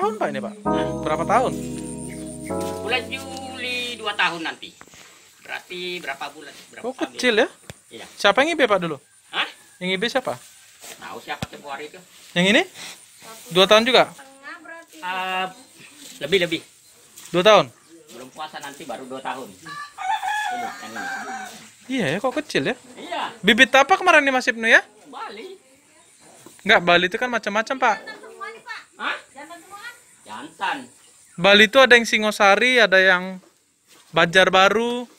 tahun Pak ini Pak? Berapa tahun? Bulan Juli 2 tahun nanti. Berarti berapa bulan? Berapa Oh tahun kecil dia? ya? Iya. Siapa yang ngibe Pak dulu? Hah? Yang ngibe siapa? Tahu siapa tempoh hari itu? Yang ini? 2 tahun juga? Lebih. 2 tahun? Belum puasa nanti baru 2 tahun. Ini, yang ini. Iya ya, kok kecil ya? Iya, Bibit apa kemarin nih Mas Ibnu ya? Bali. Enggak, Bali itu kan macam-macam Pak. Hah? Jantan. Bali itu ada yang Singosari, ada yang Banjarbaru.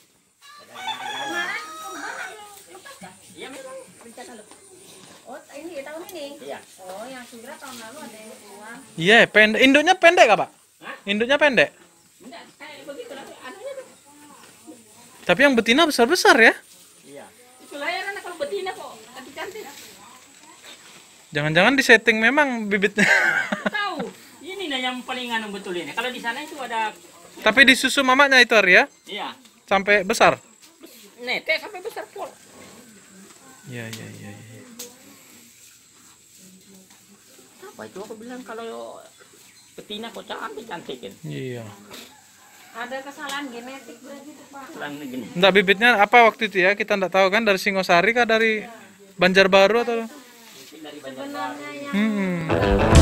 Iya memang. Oh, ini tahun ini? Iya. Oh, yang sudah tahun lalu ada yang keluar. Iya, pendek. Induknya pendek Kak Pak? Hah? Induknya pendek. Enggak, kayak begitu lah. Anunya tuh. Tapi yang betina besar-besar ya? Iya. Itu layanan kalau betina kok cantik-cantik. Jangan-jangan di setting memang bibitnya. Tahu. Ini nah yang paling anu betul ini. Kalau di sana itu ada. Tapi di susu mamanya itu Ari ya? Iya. Sampai besar? Netek sampai besar pol. Iya. Apa itu aku bilang kalau betina kok cantik-cantikin. Iya. Ada kesalahan genetik berarti tuh Pak. Pulang gini. Enggak bibitnya apa waktu itu ya? Kita enggak tahu kan dari Singosari kah dari Banjarbaru atau? Dari Banjarbaru. Sebenarnya yang Hmm.